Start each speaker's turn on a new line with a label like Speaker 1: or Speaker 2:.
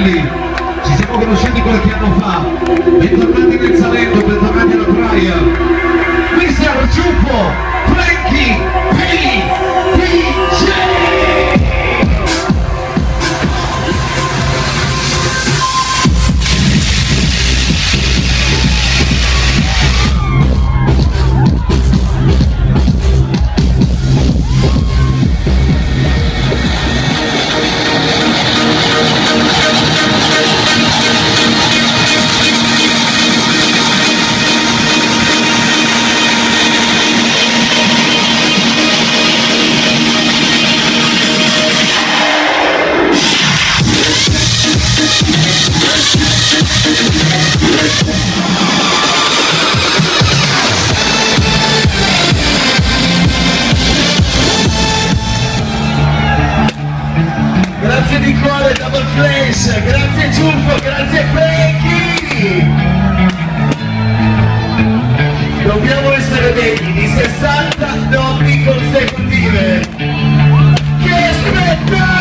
Speaker 1: bentornati, ci siamo conosciuti qualche anno fa, bentornati nel Salento, bentornati alla Praia, Mr. Ciuffo, Frankie, DJ!
Speaker 2: Grazie di cuore Double Flash, grazie Ciuffo, grazie Frankie! Dobbiamo essere degni di 60 notti consecutive! Che spettacolo!